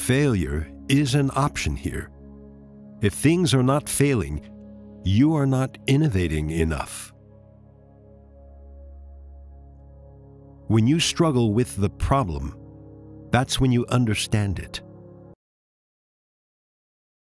Failure is an option here. If things are not failing, you are not innovating enough. When you struggle with the problem, that's when you understand it.